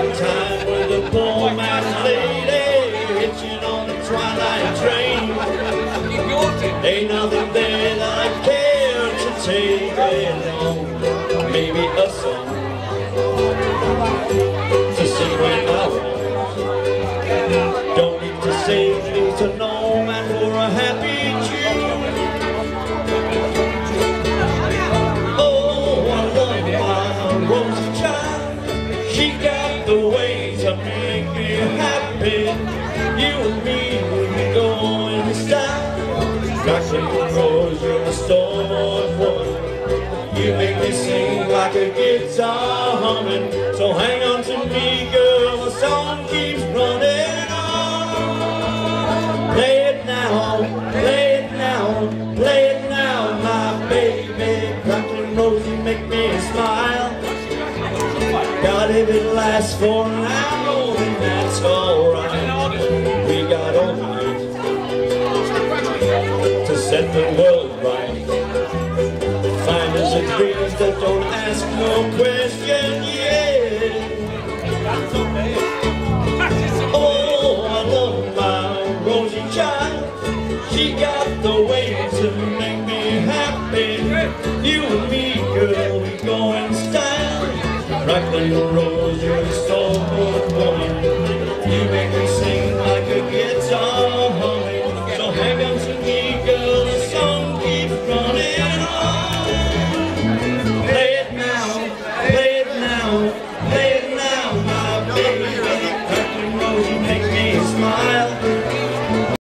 got time with a poor man's lady hitching on the twilight train. Ain't nothing there that I care to take along. Maybe a song to sing when I want. Don't need to say please to no man for a happy tune. Oh, I love my rosy child. She got the way to make me happy. You and me, we go in style. Crashing the roads, you're a stalwart woman. You make me sing like a guitar humming. So hang on to me, girl, the song keeps running on. Play it now, play it now, play it now, my baby. Crackling rosy, make me smile. God, if it lasts for an hour, then that's alright. We got all night to set the world right. Find us a dreams that don't ask no question, yeah. Oh, I love my rosy child. She got the way to make me happy. You and me, girl, we go in style. Crackling the rose, you're a stalwart woman. You make me sing like a guitar humming. So hang on to me, girl, the song keeps running on. Play it now, play it now, play it now, my baby. Crackling rose, you make me smile.